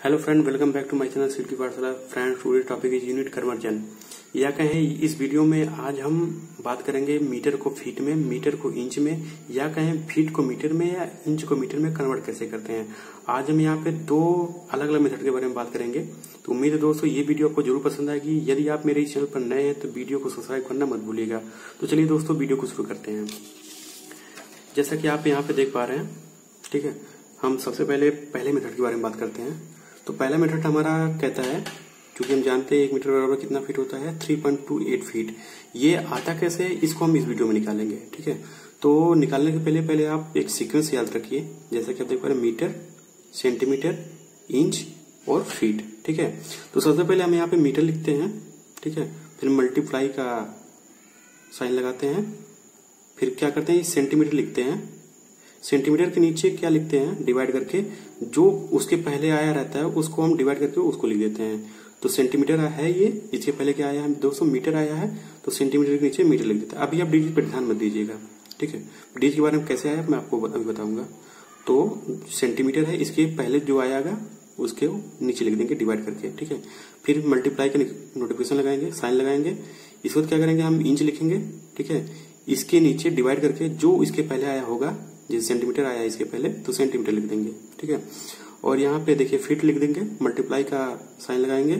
Hello friend, welcome back to my channel सिल की पाठशाला। Friend, today topic is unit conversion. या कहें इस वीडियो में आज हम बात करेंगे मीटर को फीट में, मीटर को इंच में, या कहें फीट को मीटर में या इंच को मीटर में कन्वर्ट कैसे करते हैं। आज हम यहाँ पे दो अलग अलग मेथड के बारे में बात करेंगे। तो उम्मीद है दोस्तों ये वीडियो आपको जरूर पसंद आएगी। यदि आप मेरे इस चैनल पर नए हैं तो वीडियो को सब्सक्राइब करना मत भूलिएगा। तो चलिए दोस्तों वीडियो को शुरू करते हैं। जैसा कि आप यहाँ पे देख पा रहे हैं, ठीक है, हम सबसे पहले मेथड के बारे में बात करते हैं। तो पहला मेथड हमारा कहता है, क्योंकि हम जानते हैं 1 मीटर बराबर कितना फीट होता है, 3.28 फीट। ये आता कैसे, इसको हम इस वीडियो में निकालेंगे। ठीक है, तो निकालने के पहले आप एक सीक्वेंस याद रखिए। जैसा कि आप देख पा रहे हैं, मीटर, सेंटीमीटर, इंच और फीट। ठीक है, तो सबसे पहले हम यहाँ पे मीटर लिखते हैं। ठीक है, फिर मल्टीप्लाई का साइन लगाते हैं, फिर क्या करते हैं, सेंटीमीटर लिखते हैं। सेंटीमीटर के नीचे क्या लिखते हैं, डिवाइड करके जो उसके पहले आया रहता है उसको हम डिवाइड करके उसको लिख देते हैं। तो सेंटीमीटर है ये, इसके पहले क्या आया है, 200 मीटर आया है, तो सेंटीमीटर के नीचे मीटर लिख देते हैं। अभी आप डिजिट पर ध्यान मत दीजिएगा। ठीक है, डिजिट के बारे में कैसे आया मैं आपको अभी बताऊंगा। तो सेंटीमीटर है, इसके पहले जो आएगा उसके नीचे लिख देंगे डिवाइड करके। ठीक है, फिर मल्टीप्लाई का नोटिफिकेशन लगाएंगे, साइन लगाएंगे। इसके बाद क्या करेंगे, हम इंच लिखेंगे। ठीक है, इसके नीचे डिवाइड करके जो इसके पहले आया होगा, जैसे सेंटीमीटर आया है इसके पहले, तो सेंटीमीटर लिख देंगे। ठीक है, और यहाँ पे देखिए फीट लिख देंगे, मल्टीप्लाई का साइन लगाएंगे,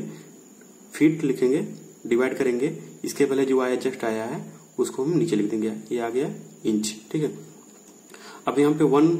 फीट लिखेंगे, डिवाइड करेंगे, इसके पहले जो आया जस्ट आया है उसको हम नीचे लिख देंगे, ये आ गया इंच। ठीक है, अब यहाँ पे 1,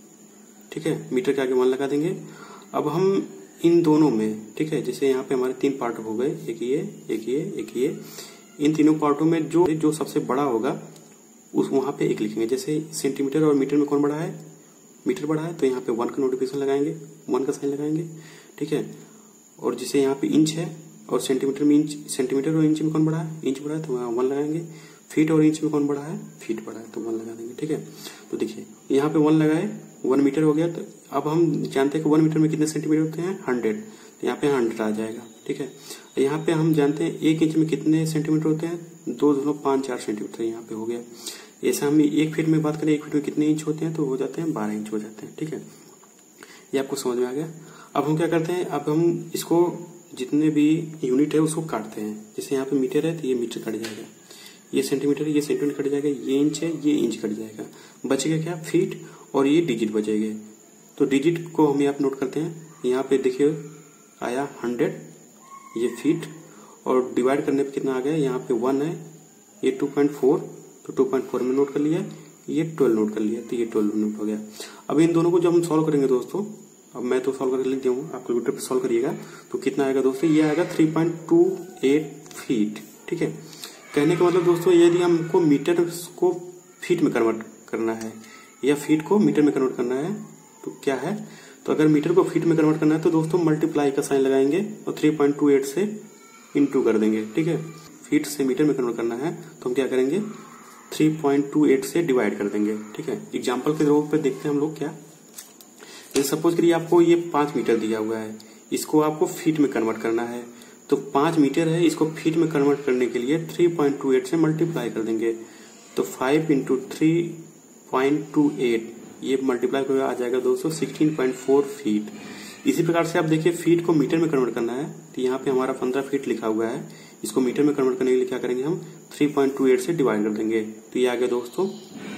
ठीक है, मीटर के आगे 1 लगा देंगे। अब हम इन दोनों में, ठीक है, जैसे यहाँ पे हमारे 3 पार्ट हो गए, एक ये, एक ये, एक ये। इन तीनों पार्टों में जो सबसे बड़ा होगा उस वहां पे 1 लिखेंगे। जैसे सेंटीमीटर और मीटर में कौन बड़ा है, मीटर बड़ा है, तो यहाँ पे 1 का नोटिफिकेशन लगाएंगे, 1 का साइन लगाएंगे। ठीक है, और जैसे यहाँ पे इंच है और सेंटीमीटर में इंच, सेंटीमीटर और इंच में कौन बड़ा है, इंच बड़ा है, तो वहां 1 लगाएंगे। फीट और इंच में कौन बड़ा है, फीट बड़ा है, तो 1 लगा देंगे। ठीक है, तो देखिए यहाँ पे 1 लगाए, 1 मीटर हो गया। तो अब हम जानते हैं कि 1 मीटर में कितने सेंटीमीटर होते हैं, 100, तो यहाँ पे 100 आ जाएगा। ठीक है, यहाँ पे हम जानते हैं 1 इंच में कितने सेंटीमीटर होते हैं, 2.54 सेंटीमीटर यहाँ पे हो गया। ऐसा हम 1 फीट में बात करें, 1 फीट में कितने इंच होते हैं, तो हो जाते हैं 12 इंच हो जाते हैं। ठीक है, ये आपको समझ में आ गया। अब हम क्या करते हैं, अब हम इसको जितने भी यूनिट है उसको काटते हैं। जैसे यहाँ पे मीटर है तो ये मीटर कट जाएगा, ये सेंटीमीटर है, ये सेंटीमीटर कट जाएगा, ये इंच है, ये इंच कट जाएगा, बचेगा क्या, फीट, और ये डिजिट बचेंगे। तो डिजिट को हम यहाँ पे नोट करते हैं। यहाँ पे देखिए आया 100, ये फीट, और डिवाइड करने पे कितना आ गया, यहाँ पे 1 है, ये 2.4, तो 2.4 में नोट कर लिया, ये 12 नोट कर लिया, तो ये 12 नोट हो गया। अब इन दोनों को जब हम सॉल्व करेंगे दोस्तों, अब मैं तो सॉल्व करके लिख दिया हूँ, आप कैलकुलेटर पे सॉल्व करिएगा, तो कितना आएगा दोस्तों, ये आएगा 3.28 फीट। ठीक है, कहने का मतलब दोस्तों, यदि हमको मीटर को फीट में कन्वर्ट करना है या फीट को मीटर में कन्वर्ट करना है, तो क्या है, तो अगर मीटर को फीट में कन्वर्ट करना है तो दोस्तों मल्टीप्लाई का साइन लगाएंगे और 3.28 से इंटू कर देंगे। ठीक है, फीट से मीटर में कन्वर्ट करना है तो हम क्या करेंगे, 3.28 से डिवाइड कर देंगे। ठीक है, एग्जाम्पल के रूप पे देखते हैं हम लोग क्या। जैसे सपोज करिए आपको ये 5 मीटर दिया हुआ है, इसको आपको फीट में कन्वर्ट करना है। तो 5 मीटर है, इसको फीट में कन्वर्ट करने के लिए 3.28 से मल्टीप्लाई कर देंगे। तो 5 इंटू 3.28, ये मल्टीप्लाई कर आ जाएगा दोस्तों 16.4 फीट। इसी प्रकार से आप देखिए फीट को मीटर में कन्वर्ट करना है, तो यहाँ पे हमारा 15 फीट लिखा हुआ है, इसको मीटर में कन्वर्ट करने के लिए क्या करेंगे, हम 3.28 से डिवाइड कर देंगे, तो ये आ गया दोस्तों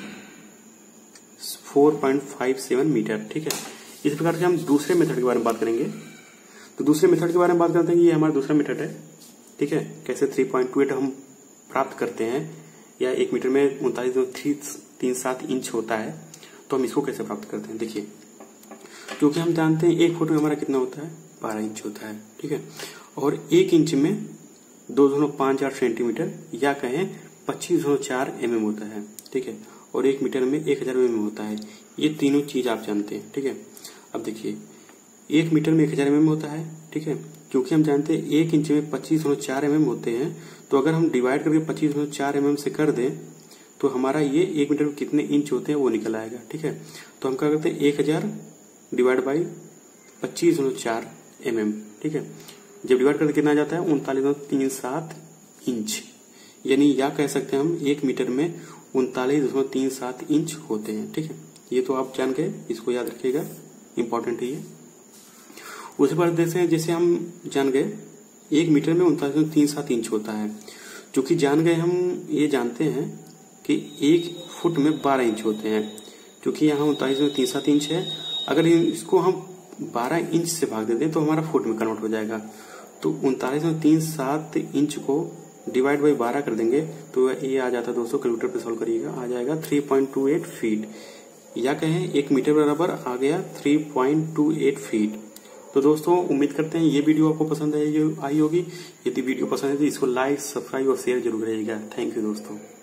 4.57 मीटर। ठीक है, इस प्रकार से हम दूसरे मेथड के बारे में बात करेंगे। तो दूसरे मेथड के बारे में बात करते हैं कि ये हमारा दूसरा मेथड है। ठीक है, कैसे 3.28 हम प्राप्त करते हैं, या 1 मीटर में 39.37 इंच होता है, तो हम इसको कैसे प्राप्त करते हैं। देखिए, क्योंकि हम जानते हैं 1 फुट में हमारा कितना होता है, 12 इंच होता है। ठीक है, और 1 इंच में 2.54 सेंटीमीटर, या कहें 25.4 mm होता है। ठीक है, और 1 मीटर में 1000 mm होता है। ये तीनों चीज आप जानते हैं। ठीक है, अब देखिए 1 मीटर में 1000 mm होता है। ठीक है, क्योंकि हम जानते हैं 1 इंच में 25.4 mm होते हैं, तो अगर हम डिवाइड करके 25.4 mm से कर दें तो हमारा ये 1 मीटर में कितने इंच होते हैं वो निकल आएगा। ठीक है, तो हम क्या करते हैं, 1000 डिवाइड बाई 25.4 mm। ठीक है, जब डिवाइड करके कितना आ जाता है, 39.37 इंच, यानी या कह सकते हैं हम 1 मीटर में 39.37 इंच होते हैं। ठीक है, ये तो आप जान गए, इसको याद रखिएगा, इंपॉर्टेंट है ये। उसके बाद देखते हैं, जैसे हम जान गए 1 मीटर में 39.37 इंच होता है, जो कि जान गए हम ये जानते हैं कि 1 फुट में 12 इंच होते हैं, जो कि यहाँ 39.37 इंच है। अगर इसको हम 12 इंच से भाग देते हैं तो हमारा फुट में कन्वर्ट हो जाएगा। तो 39.37 इंच को डिवाइड बाई 12 कर देंगे तो ये आ जाता है दोस्तों, कैलकुलेटर पे सॉल्व करिएगा, आ जाएगा 3.28 फीट, या कहें 1 मीटर बराबर आ गया 3.28 फीट। तो दोस्तों उम्मीद करते हैं ये वीडियो आपको पसंद आई होगी। यदि वीडियो पसंद है तो इसको लाइक, सब्सक्राइब और शेयर जरूर करिएगा। थैंक यू दोस्तों।